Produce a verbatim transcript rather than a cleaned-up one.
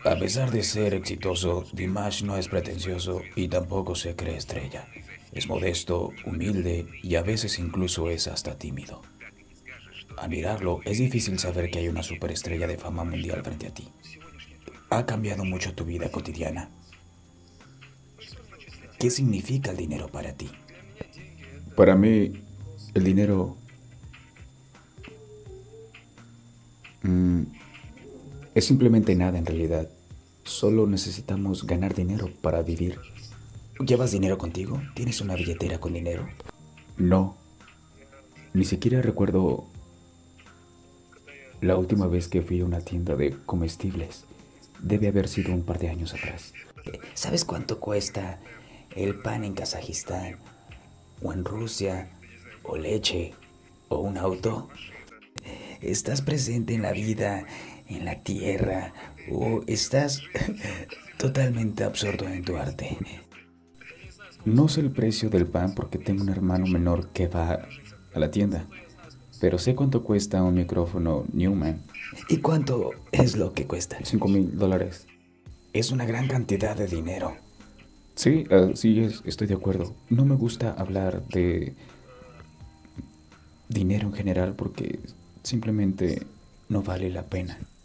A pesar de ser exitoso, Dimash no es pretencioso y tampoco se cree estrella. Es modesto, humilde y a veces incluso es hasta tímido. Al mirarlo, es difícil saber que hay una superestrella de fama mundial frente a ti. Ha cambiado mucho tu vida cotidiana. ¿Qué significa el dinero para ti? Para mí, el dinero mm, es simplemente nada en realidad. Solo necesitamos ganar dinero para vivir. ¿Llevas dinero contigo? ¿Tienes una billetera con dinero? No, ni siquiera recuerdo la última vez que fui a una tienda de comestibles. Debe haber sido un par de años atrás. ¿Sabes cuánto cuesta el pan en Kazajistán? ¿O en Rusia? ¿O leche? ¿O un auto? ¿Estás presente en la vida, en la tierra? ¿O estás totalmente absorto en tu arte? No sé el precio del pan porque tengo un hermano menor que va a la tienda, pero sé cuánto cuesta un micrófono Newman. ¿Y cuánto es lo que cuesta? Cinco mil dólares. Es una gran cantidad de dinero. Sí, uh, sí, es, estoy de acuerdo. No me gusta hablar de dinero en general porque simplemente no vale la pena.